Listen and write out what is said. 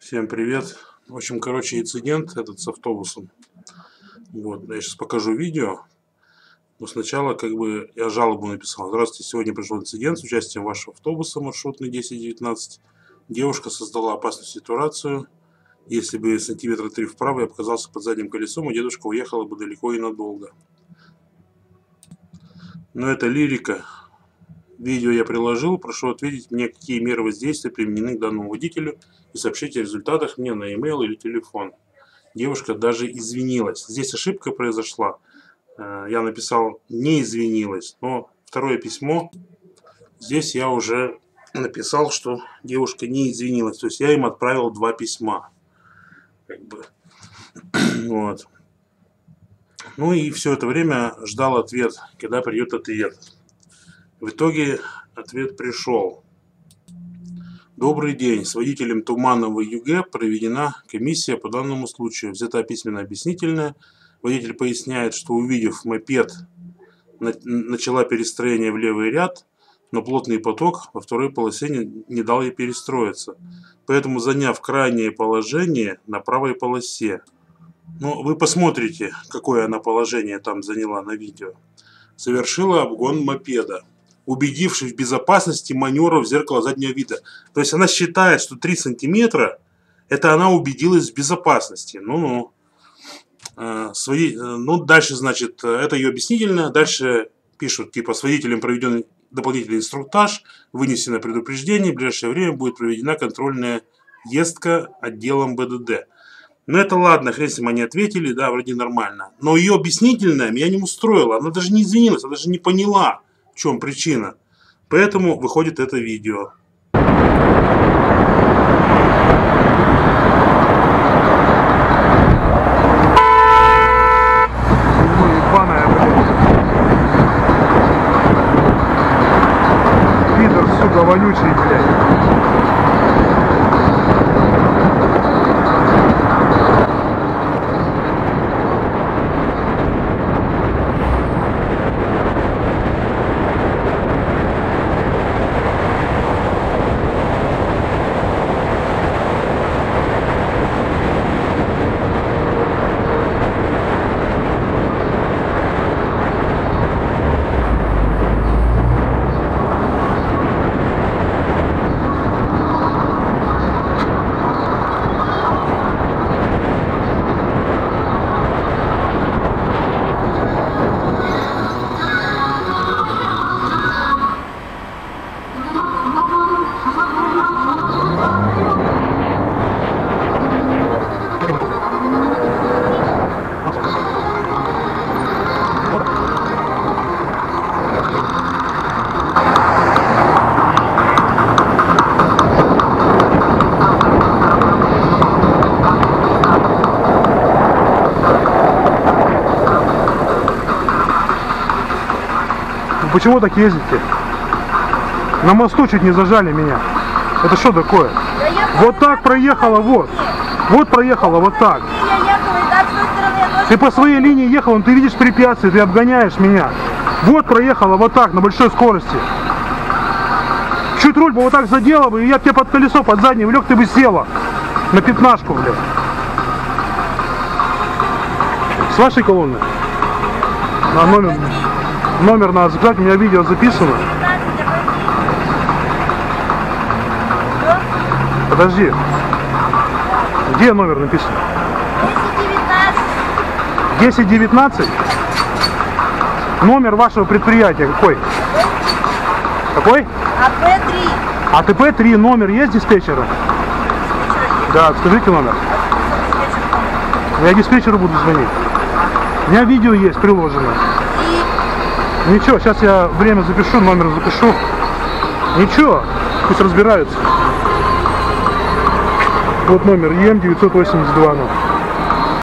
Всем привет. В общем, короче, инцидент этот с автобусом. Вот, я сейчас покажу видео. Но сначала, я жалобу написал. Здравствуйте, сегодня пришел инцидент с участием вашего автобуса маршрутный 1019. Девушка создала опасную ситуацию. Если бы сантиметра 3 вправо я оказался под задним колесом, и дедушка уехала бы далеко и надолго. Но это лирика. Видео я приложил, прошу ответить мне, какие меры воздействия применены к данному водителю, и сообщить о результатах мне на e-mail или телефон. Девушка даже извинилась. Здесь ошибка произошла. Я написал «не извинилась», но второе письмо, здесь я уже написал, что девушка не извинилась. То есть я им отправил 2 письма. Вот. Ну и все это время ждал ответ, когда придет ответ. В итоге ответ пришел. Добрый день. С водителем Туманова ЮГ проведена комиссия по данному случаю. Взята письменно-объяснительная. Водитель поясняет, что, увидев мопед, начала перестроение в левый ряд, но плотный поток во второй полосе не дал ей перестроиться. Поэтому, заняв крайнее положение на правой полосе, ну, вы посмотрите, какое она положение там заняла на видео, совершила обгон мопеда, убедившись в безопасности маневра в зеркало заднего вида. То есть она считает, что 3 сантиметра это она убедилась в безопасности. Ну, дальше, значит, это ее объяснительно. Дальше пишут, типа, с водителем проведен дополнительный инструктаж, вынесено предупреждение, в ближайшее время будет проведена контрольная ездка отделом БДД. Ну это ладно, хрен с ним, они ответили, да, вроде нормально. Но ее объяснительная меня не устроила, она даже не извинилась, она даже не поняла, в чем причина. Поэтому выходит это видео. Пидор, сука, вонючий, блядь. Почему так ездите? На мосту чуть не зажали меня. Это что такое? Вот так проехала, вот. Вот проехала, вот так. Ты по своей линии ехал, ты видишь препятствия, ты обгоняешь меня. Вот проехала, вот так, на большой скорости. Чуть руль бы вот так задела бы, и я тебе под колесо, под заднее влег, ты бы села. На 15-ку, блядь. С вашей колонны? Номер надо заказать, у меня видео записано. Подожди. Где номер написан? 1019. Номер вашего предприятия какой? Какой? АТП 3. АТП 3. Номер есть диспетчера? Да, скажите номер. Я диспетчеру буду звонить. У меня видео есть приложено. Ничего, сейчас я время запишу, номер запишу. Ничего, пусть разбираются. Вот номер ЕМ 982.